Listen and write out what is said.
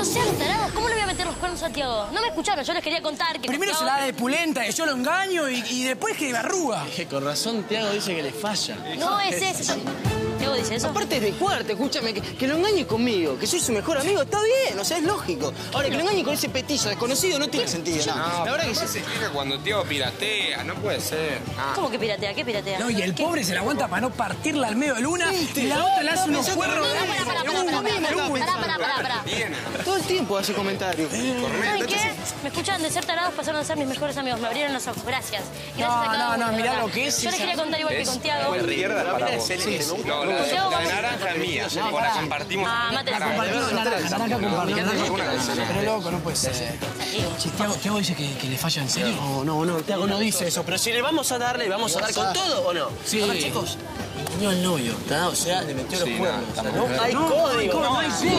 No sean tarados, ¿cómo le voy a meter los cuernos a Tiago? No me escucharon, yo les quería contar que... Primero se la da de pulenta, que yo lo engaño y después que me arruga. Con razón Tiago dice que le falla. No es eso. ¿Tiago dice eso? Aparte es de cuarto, escúchame, que lo engañe conmigo, que soy su mejor amigo, está bien, o sea, es lógico. Ahora, que lo engañe con ese petizo desconocido no tiene sentido, no. La verdad que se explica cuando Tiago piratea, no puede ser. ¿Cómo que piratea? ¿Qué piratea? No, y el pobre se la aguanta para no partirla al medio de luna y la otra le hace unos cuernos. Pará. Todo el tiempo hace comentarios. ¿Saben qué? Me escuchaban de ser tarados, pasaron a ser mis mejores amigos. Me abrieron los ojos. Gracias. No, mirá lo que es. Yo les quería contar igual que con Tiago. No, la naranja es mía. La compartimos. Mate la Naranja compartida. Pero loco, no puede ser. Che, Tiago dice que le falla en serio. No, Tiago no dice eso. Pero si le vamos a dar con todo, ¿o no? Sí. A ver, chicos. Engañó al novio, ¿tá? O sea, le metió los cuernos. No Hay código. No hay